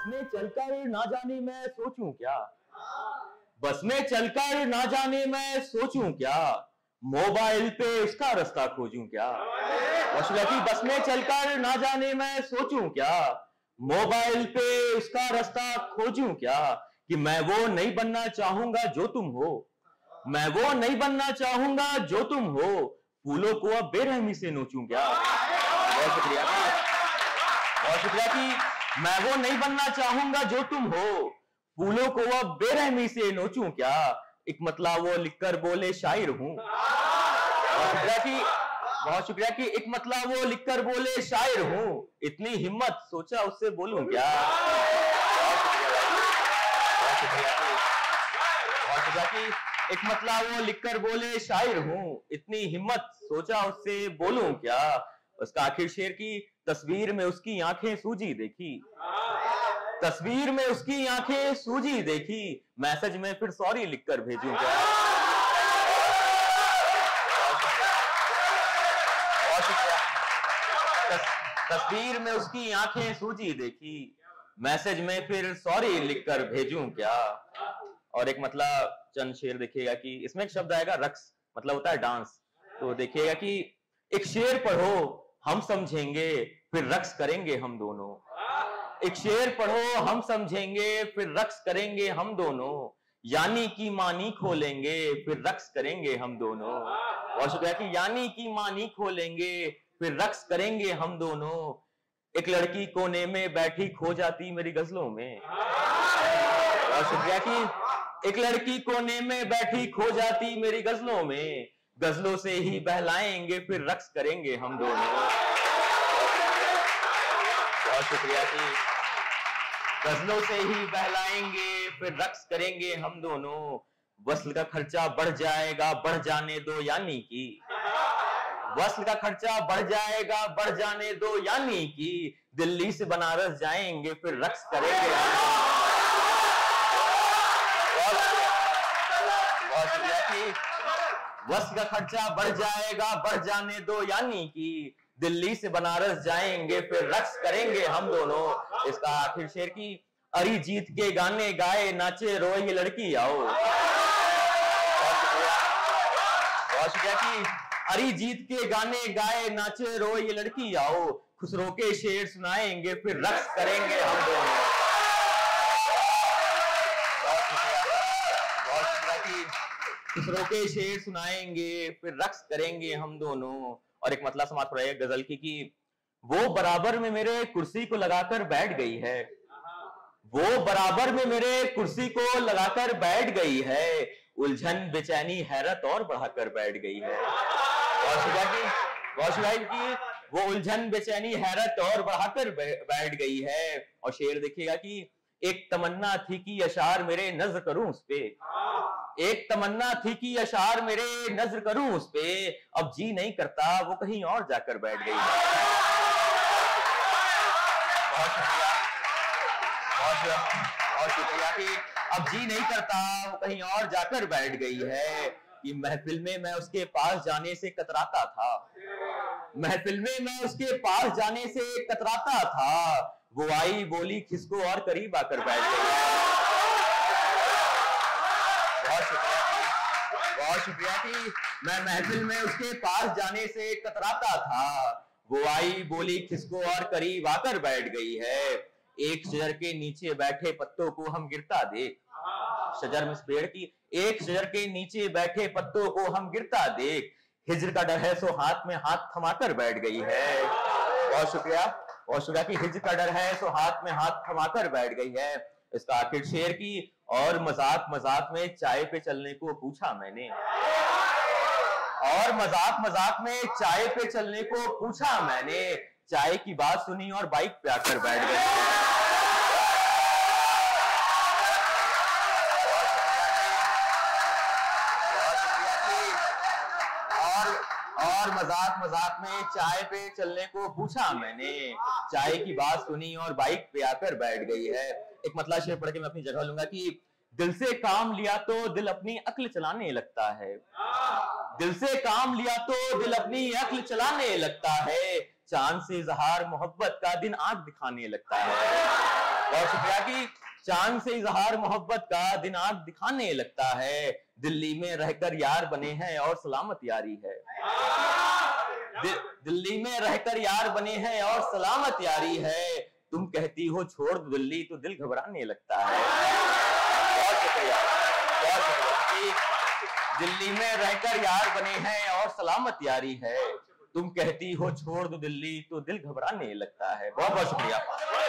में चलकर ना जाने मैं सोचूं क्या, बस में चलकर ना जाने मैं सोचूं क्या, मोबाइल पे उसका रास्ता खोजूं क्या। की बस में चलकर ना जाने मैं सोचूं क्या, मोबाइल पे उसका रास्ता खोजूं क्या, कि मैं वो नहीं बनना चाहूंगा जो तुम हो, मैं वो नहीं बनना चाहूंगा जो तुम हो, फूलों को अब बेरहमी से नोचूं क्या। बहुत शुक्रिया, बहुत शुक्रिया कि मैं वो नहीं बनना चाहूंगा जो तुम हो, फूलों को अब बेरहमी से नोचूं क्या, एक मतला वो लिखकर बोले शायर हूं। बहुत शुक्रिया कि एक मतला वो लिखकर बोले शायर हूं, इतनी हिम्मत सोचा उससे बोलूं क्या। बहुत शुक्रिया कि एक मतला वो लिखकर बोले शायर हूं, इतनी हिम्मत सोचा उससे बोलूं क्या। उसका आखिर शेर की तस्वीर में उसकी आंखें सूजी देखी, तस्वीर में उसकी आंखें सूजी देखी, मैसेज में फिर सॉरी लिखकर भेजूं क्या। बहुत शुक्रिया। तस्वीर में उसकी आंखें सूजी देखी, मैसेज में फिर सॉरी लिखकर भेजूं क्या। और एक मतलब चंद शेर देखिएगा कि इसमें एक शब्द आएगा रक्स, मतलब होता है डांस। तो देखिएगा कि एक शेर पढ़ो हम समझेंगे फिर रक्स करेंगे हम दोनों, एक शेर पढ़ो हम समझेंगे फिर रक्स करेंगे हम दोनों, यानी कि मानी खोलेंगे फिर रक्स करेंगे हम दोनों। बहुत शुक्रिया कि यानी कि मानी खोलेंगे फिर रक्स करेंगे हम दोनों, एक लड़की कोने में बैठी खो जाती मेरी गजलों में। बहुत शुक्रिया कि एक लड़की कोने में बैठी खो जाती मेरी गजलों में, गजलों से ही बहलाएंगे फिर रक्स करेंगे हम दोनों। बहुत शुक्रिया कि गजलों से ही बहलाएंगे फिर रक्स करेंगे हम दोनों, वस्ल का खर्चा बढ़ जाएगा बढ़ जाने दो यानी कि, वस्ल का खर्चा बढ़ जाएगा बढ़ जाने दो यानी कि, दिल्ली से बनारस जाएंगे फिर रक्स करेंगे। बहुत शुक्रिया कि वस्ल का खर्चा बढ़ जाएगा बढ़ जाने दो यानी कि, दिल्ली से बनारस जाएंगे फिर रक्स करेंगे हम दोनों। इसका आखिर शेर की अरिजीत के गाने गाए नाचे रोए ये लड़की आओ। बहुत शुक्रिया कि अरिजीत के गाने गाए नाचे रोए ये लड़की आओ, खुसरो के शेर सुनाएंगे फिर रक्स करेंगे हम दोनों। बहुत शुक्रिया कि खुसरो के शेर सुनाएंगे फिर रक्स करेंगे हम दोनों। और एक मतलब समाप्त हो रहा है गजल की कि वो बराबर में मेरे कुर्सी को लगाकर बैठ गई है, वो बराबर में मेरे कुर्सी को लगाकर बैठ गई है, उलझन बेचैनी हैरत और बढ़ाकर बैठ गई है। बहुत शुक्रिया कि वो उलझन बेचैनी हैरत और बढ़ाकर बैठ गई है। और शेर देखिएगा कि एक तमन्ना थी कि अशार मेरे नज्र करूं उस पे, एक तमन्ना थी कि अशार मेरे नज्र करूं उस पे, अब जी नहीं करता वो कहीं और जाकर बैठ गई है। बहुत शुक्रिया कि अब जी नहीं करता वो कहीं और जाकर बैठ गई है, कि महफिल में मैं उसके पास जाने से कतराता था, महफिल में मैं उसके पास जाने से कतराता था, वो आई बोली खिसको और करीब आकर बैठ गई। बहुत शुक्रिया कि मैं महफिल में उसके पास जाने से कतराता था, वो आई बोली खिसको और करीब आकर बैठ गई है, एक शजर के नीचे बैठे पत्तों को हम गिरता देख, शजर में पेड़ की एक शजर के नीचे बैठे पत्तों को हम गिरता देख, हिज्र का डर है सो हाथ में हाथ थमाकर बैठ गई है। बहुत शुक्रिया कि हिज्र का डर है सो हाथ में हाथ थमाकर बैठ गई है। इसका आखिर शेर की और मजाक मजाक में चाय पे चलने को पूछा मैंने, और मजाक मजाक में चाय पे चलने को पूछा मैंने, चाय की बात सुनी और बाइक पे आकर बैठ गई। और मजाक मजाक में चाय पे चलने को पूछा मैंने, चाय की बात सुनी और बाइक पे आकर बैठ गई है। एक मतलब शेर पढ़ के मैं अपनी जगह लूंगा कि दिल से काम लिया तो दिल अपनी अक्ल चलाने लगता है, दिल से काम लिया तो दिल अपनी अक्ल चलाने लगता है, चांद से इजहार मोहब्बत का दिन आंख दिखाने लगता है। बहुत शुक्रिया कि चांद से इजहार मोहब्बत का दिन आंख दिखाने लगता है, दिल्ली में रहकर यार बने हैं और सलामत यारी है। दिल्ली में रहकर यार बने हैं और सलामत यारी है, तुम कहती हो छोड़ दो दिल्ली तो दिल घबराने लगता है। बहुत शुक्रिया, बहुत शुक्रिया। दिल्ली में रहकर यार बने हैं और सलामत यारी है, तुम कहती हो छोड़ दो दिल्ली तो दिल घबराने लगता है। बहुत बहुत शुक्रिया।